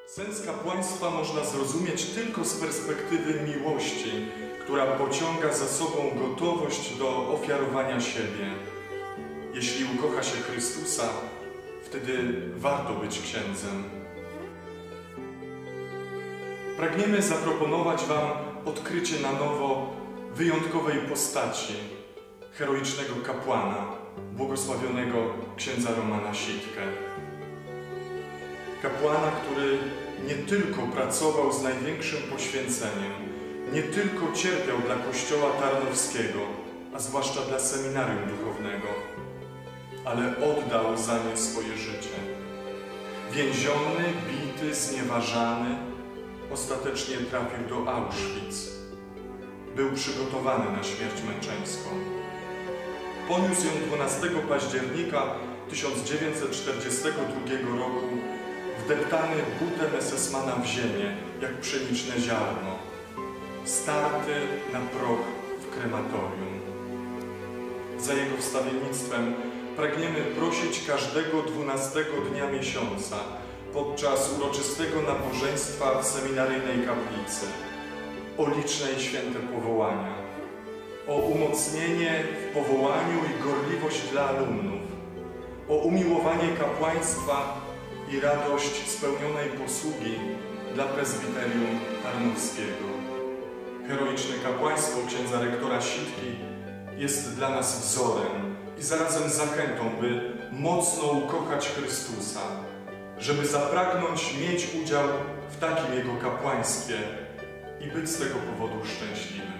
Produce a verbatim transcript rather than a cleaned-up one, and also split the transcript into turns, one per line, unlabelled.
Sens kapłaństwa można zrozumieć tylko z perspektywy miłości, która pociąga za sobą gotowość do ofiarowania siebie. Jeśli ukocha się Chrystusa, wtedy warto być księdzem. Pragniemy zaproponować Wam odkrycie na nowo wyjątkowej postaci, heroicznego kapłana, błogosławionego księdza Romana Sitkę. Kapłana, który nie tylko pracował z największym poświęceniem, nie tylko cierpiał dla Kościoła Tarnowskiego, a zwłaszcza dla seminarium duchownego, ale oddał za nie swoje życie. Więziony, bity, znieważany, ostatecznie trafił do Auschwitz. Był przygotowany na śmierć męczeńską. Poniósł ją dwunastego października tysiąc dziewięćset czterdziestego drugiego roku, wdeptany butem esesmana w ziemię, jak pszeniczne ziarno, starty na proch w krematorium. Za jego wstawiennictwem pragniemy prosić każdego dwunastego dnia miesiąca podczas uroczystego nabożeństwa w seminaryjnej kaplicy o liczne i święte powołania, o umocnienie w powołaniu i gorliwość dla alumnów, o umiłowanie kapłaństwa i radość spełnionej posługi dla prezbiterium tarnowskiego. Heroiczne kapłaństwo księdza rektora Sitki jest dla nas wzorem i zarazem zachętą, by mocno ukochać Chrystusa, żeby zapragnąć mieć udział w takim Jego kapłaństwie i być z tego powodu szczęśliwym.